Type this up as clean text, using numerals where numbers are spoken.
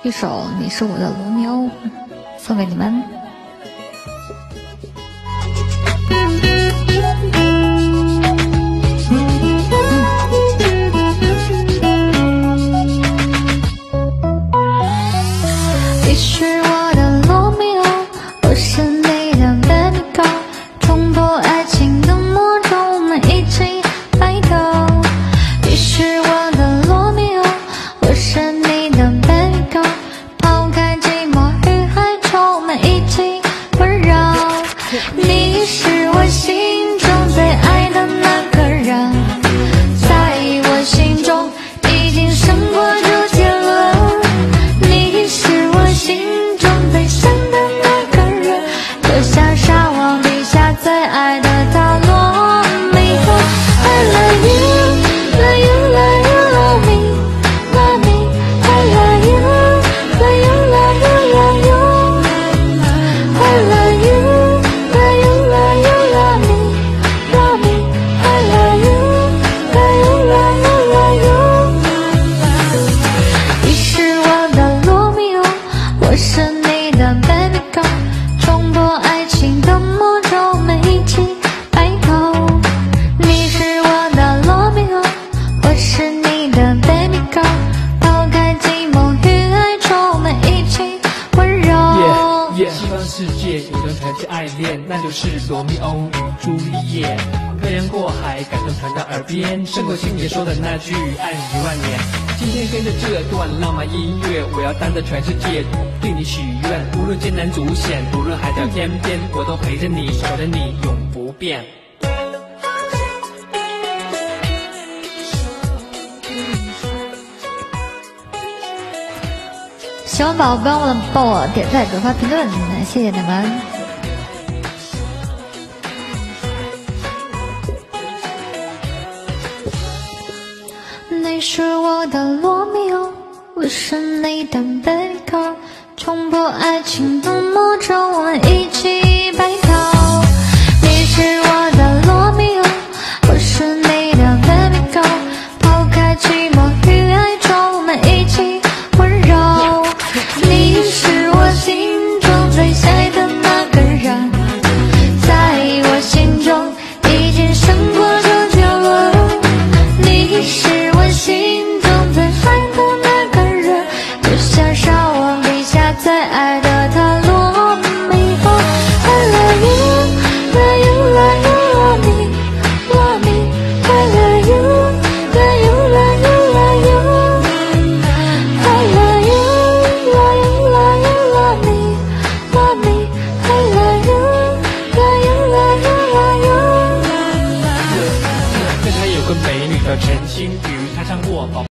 一首《你是我的罗密欧》送给你们。你是我的罗密欧，我是你的 baby girl， 冲破爱情的魔咒，我们一起白头。你是我的罗密欧，我是你的 baby girl， 抛开寂寞与哀愁，我们一起温柔。你是我心中最爱的那个人，在我心中已经胜过周杰伦。你是我心中最想的那个人，就像沙漠底下最爱的他罗密欧。I love you, love you, love you, love me, love me. I love you, love you, love you, love you. I love you, love you, love you, love me, love me. I love you, love you, love you, love you. 你是我的罗密欧，我是你的 baby girl， 冲破爱情的魔咒，我们一起白头。你是我的罗密欧，我是你的 baby girl， 抛开寂寞与哀愁，我们一起温柔。 西方世界有段传奇爱恋，那就是罗密欧与朱丽叶。漂洋过海，感动传到耳边，胜过星爷说的那句爱你1万年。今天跟着这段浪漫音乐，我要当着全世界对你许愿，无论艰难阻险，无论海角天边，我都陪着你，守着你，永不变。 喜欢宝宝不要忘了帮我点赞、转发、评论，谢谢你们。你是我的罗密欧，我是你的 baby girl， 冲破爱情的魔咒，我们一起白头。你是我的罗密欧，我是你的 baby girl， 抛开寂寞与哀愁，我们一起温柔。你是我心中最想爱的那个人，在我心中已经胜过周杰伦。你是我心中最爱的那个人，就像沙漠底下最爱的他罗密欧。I love you, love you, love you, love me, love me. I love you, love you, love you, love you. I love you, love you, love you, love me, love me. I love you, love you, love you, love you. 跟他有个美女叫陈星宇，她唱过宝。